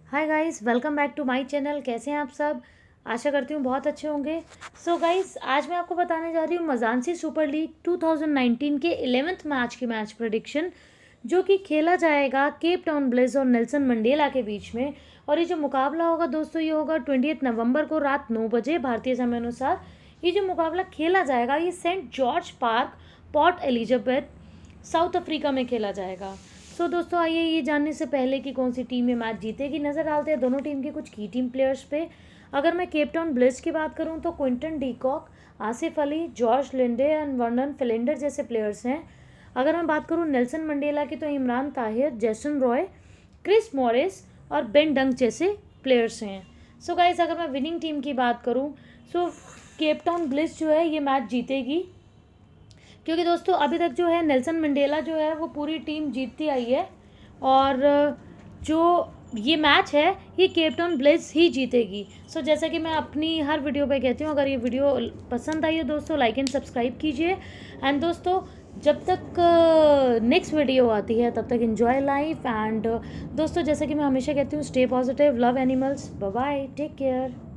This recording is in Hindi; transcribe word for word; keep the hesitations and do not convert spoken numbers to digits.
Hi guys, welcome back to my channel. कैसे हैं आप सब? आशा करती हूँ बहुत अच्छे होंगे। सो so गाइस, आज मैं आपको बताने जा रही हूँ Mzansi super league two thousand nineteen के इलेवेंथ मैच की मैच प्रेडिक्शन, जो कि खेला जाएगा केप टाउन ब्लिट्ज और नेल्सन मंडेला के बीच में। और ये जो मुकाबला होगा दोस्तों, ये होगा ट्वेंटिएथ नवंबर को रात नौ बजे भारतीय समय अनुसार। ये जो मुकाबला खेला जाएगा ये saint George park, Port Elizabeth, South Africa में खेला जाएगा। सो so, दोस्तों आइए ये जानने से पहले कि कौन सी टीम ये मैच जीतेगी, नज़र डालते हैं दोनों टीम के कुछ की टीम प्लेयर्स पे। अगर मैं केप टाउन ब्लिट्ज की बात करूं तो Quinton de Kock, Asif Ali, George Linde and Vernon Philander जैसे प्लेयर्स हैं। अगर मैं बात करूं नेल्सन मंडेला की तो Imran Tahir, Jason Roy, Chris Morris और बेन डंक जैसे प्लेयर्स हैं। सो so गाइस, अगर मैं विनिंग टीम की बात करूँ सो केप टाउन ब्लिट्ज जो है ये मैच जीतेगी, क्योंकि दोस्तों अभी तक जो है नेल्सन मंडेला जो है वो पूरी टीम जीतती आई है, और जो ये मैच है ये केप टाउन ब्लिट्ज ही जीतेगी। सो so, जैसा कि मैं अपनी हर वीडियो पे कहती हूँ, अगर ये वीडियो पसंद आई है दोस्तों लाइक एंड सब्सक्राइब कीजिए। एंड दोस्तों जब तक नेक्स्ट वीडियो आती है तब तक एंजॉय लाइफ। एंड दोस्तों जैसा कि मैं हमेशा कहती हूँ, stay positive, love animals, bye bye, take care.